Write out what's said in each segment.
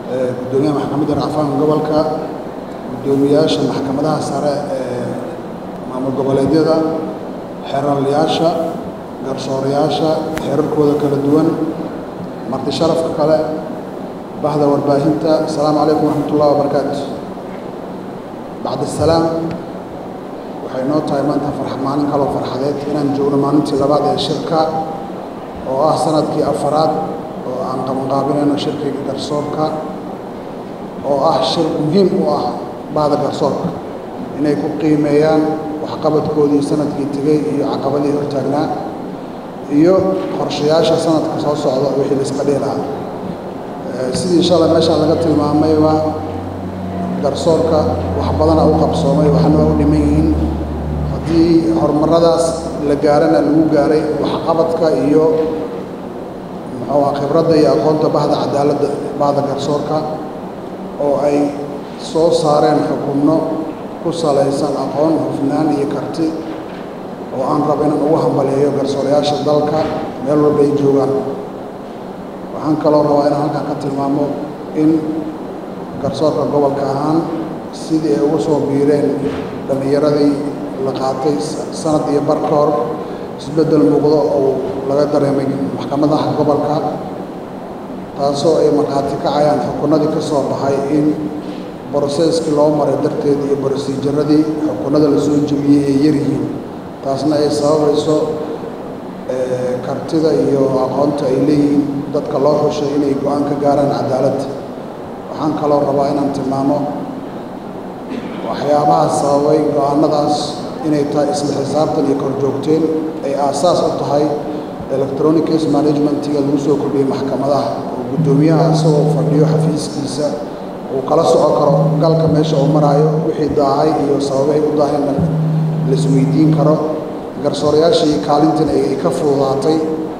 gudoomiyaha maxkamadda racfaanka gobolka, gudoomiyaasha maxkamadaha sare ee maamul goboleedyada, xeerarlayaasha, garsoorayaasha xeerarkooda kala duwan, marti sharafka kale, bahda warbaahinta. Assalaamu calaykum waraxmatullahi wabarakaatu. bacda salaam, waxay noo tahay maanta maalin kaloo farxadeed inaan joogno maalintii labaad ee shirka oo ah sanadkii afaraad oo aan qabanqaabinayno shirkiga garsoorka oo ah shir muhiim u ah bahda garsoorka inay ku qiimeeyaan waxqabadkoodii sanadkii tegey iyo caqabadii hortaagnaa iyo qorshayaasha sanadka soo socda wixii la iska dhihi lahaa. sidii shalay meeshaan laga tilmaamayba garsoorka wax badana u qabsoomay, waxna waa u dhiman yihiin. haddii horumaradaas la gaarana lagu gaaray waxqabadka iyo khibradda iyo aqoonta bahda cadaaladda, bahda garsoorka oo ay soo saareen xukunno ku salaysan aqoon, hufnaan iyo karti oo aan rabo inaan ugu hambaleeyo garsoorayaasha dalka meel walba ay joogaan. waxaan kaloo rabaa inaan halkan ka tilmaamo in garsoorka gobolka ahaan sidii ay ugu soo biireen dhallinyaradii la qaatay sanad iyo bar ka hor isbeddel muuqdo oo laga dareemay maxkamadaha gobolka, taasoo ay markhaati kacayaan xukunnadii ka soo baxay in broseskii loo maray darteed iyo brosiijaradii xukunnada la soo jebiyey ay yaryihiin. taasna ay sababayso kartida iyo aqoonta ay leeyihiin dadka loo xushay inay go-aan ka gaaraan cadaaladda. waxaan kaloo rabaa inaan tilmaamo waxyaabaha sababay go-aanadaas inay tahay isla xisaabtan iyo korjoogteen ay aasaas u tahay electronic case managementiga lagu soo kordhiyey maxkamadaha oo guddoomiyaha isagoo fadhiyo xafiiskiisa uu kala soco karo galka meesha uu maraayo, wixii daahay iyo sababahay u daahayna la isweydiin karo. garsoorayaashii kaalintan ay ka fududaatay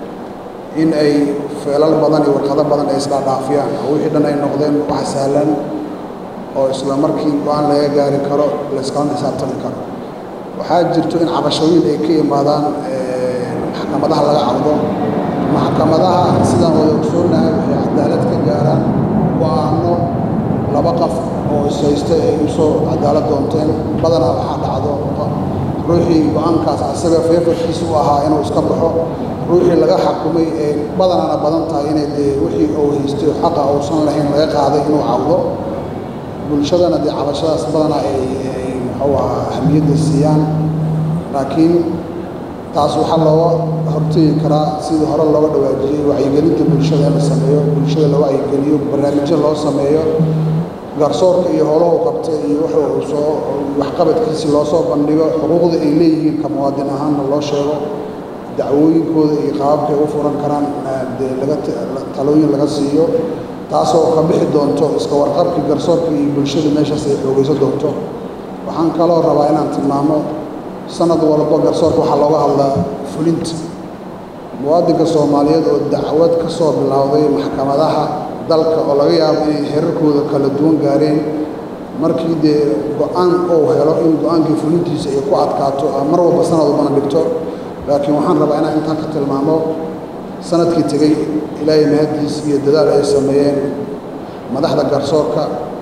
in ay feelal badan iyo warqado badan ay isdhaadhaafiyaan oo wixii dhan ay noqdeen wax sahlan oo isla markii go-aan laga gaari karo la iskala xisaabtami karo. waxaa jirto in cabashooyin ay ka yimaadaan maxkamadaha laga cabdo. maxkamadaha sidaan wada ogsoonahay waxay cadaalad ka gaaraan go-aano laba qof oo ishaystay ay usoo cadaalad doonteen. badanaa waxaa dhacdo ruuxii go-aankaas asaga feefarkiisa u ahaa inuu iska baxo, ruuxii laga xakumay ee badanaana badan tahay inay dee wixii uu haystay xaqa uusan lahayn laga qaaday inuu cawdo. bulshadana dee cabashadaas badanaa ay ahamiyadda siiyaan, laakiin taas waxaa looga hortegi karaa sidii hore looga dhawaajiyey wacyigelinta bulshada in la sameeyo, bulshada la wacyigeliyo, barnaamijyo loo sameeyo, garsoorka iyo howlahu qabtay iyo waxqabadkiisii loo soo bandhigo, xuquuqda ay leeyihiin ka muwaadin ahaanna loo sheego, dacwooyinkooda iyo qaababkay u furan karaan dee talooyin laga siiyo, taasoo ka bixi doonto iska warqabkii garsoorka iyo bulshada meeshaas ay xoogayso doonto. waxaan kaloo rabaa inaan tilmaamo sanad walba garsoorka waxaa looga hadlaa fulinta. muwaadinka soomaaliyeed oo dacwad ka soo bilowday maxkamadaha dalka oo laga yaabo inay xeerarkooda kala duwan gaareen, markii dee go-aan uu helo in go-aankii fulintiisa ay ku adkaato mar walba sanad walbana dhigto. laakiin waxaan rabaa inaan intaan ka tilmaamo sanadkii tegey ilaahay mahadiis iyo dadaal ay sameeyeen madaxda garsoorka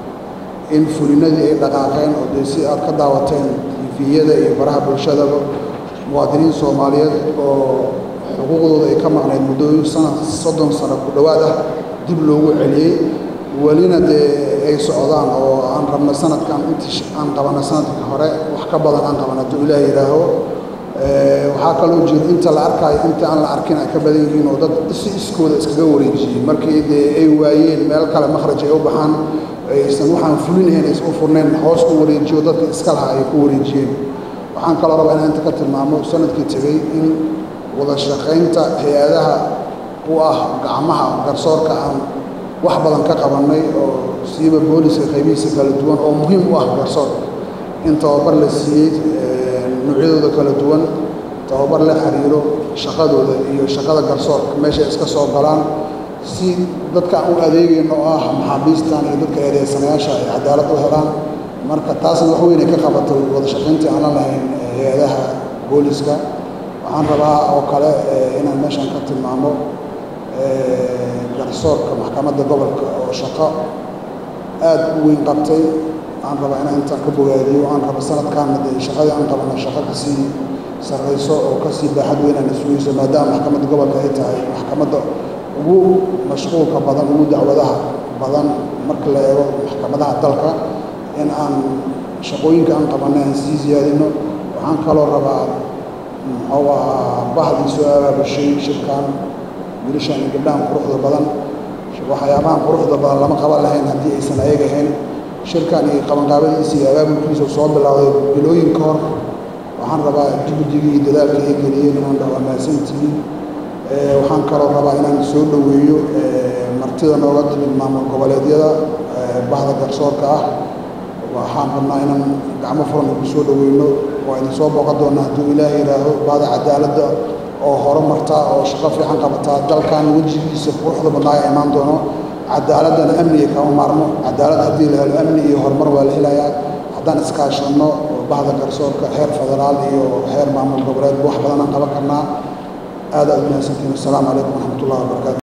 in fulinadii ay dhaqaaqeen oo dee si aad ka daawateen tifiyada iyo baraha bulshadaba muwaadiniin soomaaliyeed oo xuquuqdooda ay ka maqnayd muddooyin sanad 30 sano ku dhowaad ah dib loogu celiyey, welina dee ay socdaan oo aan rabno sanadkan intii aan qabana sanadka hore wax ka badan aan qabana hadduu ilaah yidhaaho. waxaa kaloo jiro inta la arkaayo inta aan la arkin ay ka badan yihiin oo dad si iskooda iskaga wareejiyey markii dee ay waayeen meel kale makhraj ay u baxaan aysan waxaan fulinahayn aysan u furnayn hoos u wareejiyo dadka iska lahaa ay ku wareejiyeen. waxaan kaloo rabaa inaan inta ka tilmaamo sanadkii tegey in wada shaqaynta hay-adaha u ah gacmaha garsoorka aan wax badan ka qabannay oo siiba booliska qaybihiisa kala duwan oo muhiim u ah garsoorka in tababar la siiyey noocyadooda kala duwan, tababar la xiriiro shaqadooda iyo shaqada garsoorka meeshay iska soo galaan si dadka aan u adeegayno oo ah maxaabiistan iyo dadka eedeysanayaasha ay cadaalad u helaan. marka taasna wax weyn ay ka qabatay wada shaqayntii aan la lahayn hay-adaha booliska. waxaan rabaa oo kale inaan meeshan ka tilmaamo garsoorka maxkamadda gobolka oo shaqo aad u weyn qabtay aan raba inaan intaan ka bogaadiyo aan raba sanadkaana dee shaqadii aan qabana shaqo kasii sarrayso oo kasii baaxad weyn aan isugeyso maadaama maxkamadda gobolka ay tahay maxkamadda ugu mashquulka badan ugu dacwadaha badan marka la eego maxkamadaha dalka in aan shaqooyinka aan qabanay aan sii siyaadino waxaan kaloo rabaa muxuu ahaa bahdii soo abaabushay shirkan wiilashan iyo gabdhahan quruxda badan waxyaabahan quruxda badan lama qaban lahayn haddii aysan ayaga ahayn shirkan iyo qabanqaabadiisa iyo abaabulkiisa soo bilowday bilooyin ka hor waxaan rabaa juhdigii iyo dadaalka ay geliyeen inaan dhaho mahadsantihiin waxaan kaloo rabaa inaan soo dhoweeyo martida nooga timid maamul goboleedyada bahda garsoorka ah waxaan rabnaa inaan gacmo furan ku soo dhoweyno waa idin soo booqan doonaa hadduu ilaahay yidhaaho bahda cadaaladda oo horumarta oo shaqo fiican qabataa dalkan wejigiisa quruxda badnaa ayaa imaan doono cadaaladana amniga kama maarmo cadaalad haddii la helo amni iyo horumar waa la helayaa haddaan iskaashanno bahda garsoorka heer federaal iyo heer maamul goboleed wax badan aan qaban karnaa aad aad u mahadsantihiin assalaamu calaykum waraxmatullahi wabarakaatu